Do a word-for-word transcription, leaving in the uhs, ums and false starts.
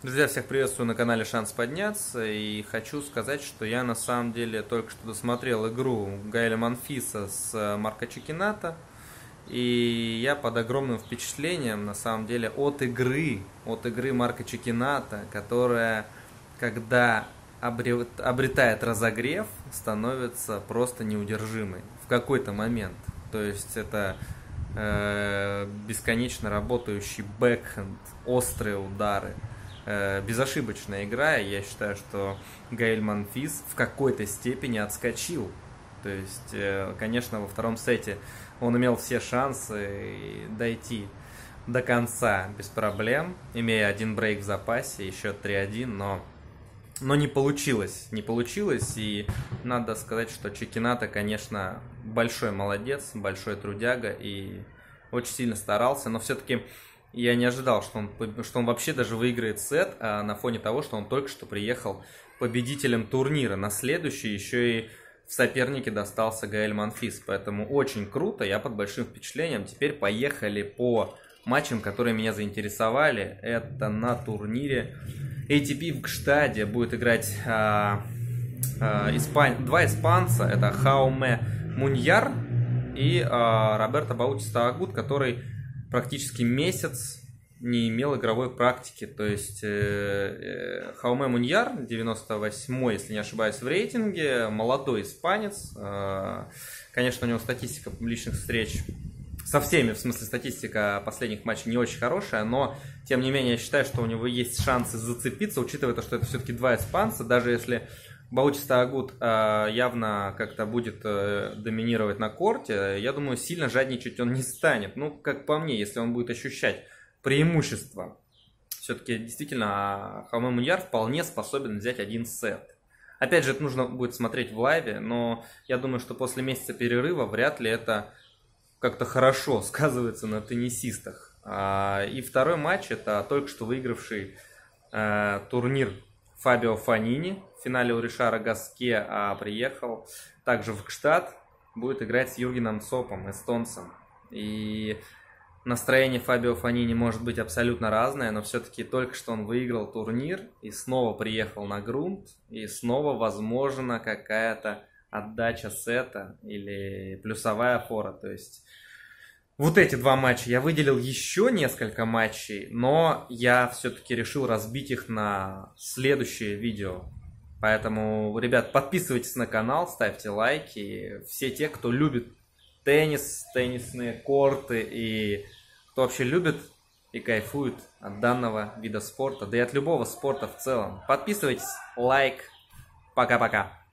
Друзья, всех приветствую на канале Шанс Подняться, и хочу сказать, что я на самом деле только что досмотрел игру Гаэля Монфиса с Марко Чекинато, и я под огромным впечатлением на самом деле от игры, от игры Марко Чекинато, которая, когда обретает разогрев, становится просто неудержимой в какой-то момент. То есть это э, бесконечно работающий бэкхенд, острые удары. Безошибочная игра, и я считаю, что Гаэль Монфис в какой-то степени отскочил. То есть, конечно, во втором сете он имел все шансы дойти до конца без проблем, имея один брейк в запасе, еще три один, но, но не получилось. Не получилось, и надо сказать, что Чекинато, конечно, большой молодец, большой трудяга и очень сильно старался, но все-таки я не ожидал, что он, что он вообще даже выиграет сет, а на фоне того, что он только что приехал победителем турнира. На следующий еще и в сопернике достался Гаэль Монфис. Поэтому очень круто, я под большим впечатлением. Теперь поехали по матчам, которые меня заинтересовали. Это на турнире эй ти пи в Гштаде будет играть а, а, испан... два испанца. Это Хауме Муньяр и а, Роберто Баутиста Агут, который практически месяц не имел игровой практики. То есть э, э, Хауме Муньяр, девяносто восьмой, если не ошибаюсь, в рейтинге, молодой испанец. Э, конечно, у него статистика личных встреч со всеми, в смысле статистика последних матчей не очень хорошая, но тем не менее я считаю, что у него есть шансы зацепиться, учитывая то, что это все-таки два испанца, даже если Баутиста Агут э, явно как-то будет э, доминировать на корте, я думаю, сильно жадничать он не станет. Ну, как по мне, если он будет ощущать преимущество. Все-таки действительно Хауме Муньяр вполне способен взять один сет. Опять же, это нужно будет смотреть в лайве, но я думаю, что после месяца перерыва вряд ли это как-то хорошо сказывается на теннисистах. А, и второй матч, это только что выигравший э, турнир Фабио Фонини в финале у Ришара Гаске, а приехал также в Гштад, будет играть с Юргеном Цопом, эстонцем. И настроение Фабио Фонини может быть абсолютно разное, но все-таки только что он выиграл турнир и снова приехал на грунт, и снова возможна какая-то отдача сета или плюсовая фора. То есть вот эти два матча. Я выделил еще несколько матчей, но я все-таки решил разбить их на следующее видео. Поэтому, ребят, подписывайтесь на канал, ставьте лайки. Все те, кто любит теннис, теннисные корты и кто вообще любит и кайфует от данного вида спорта, да и от любого спорта в целом. Подписывайтесь, лайк. Пока-пока.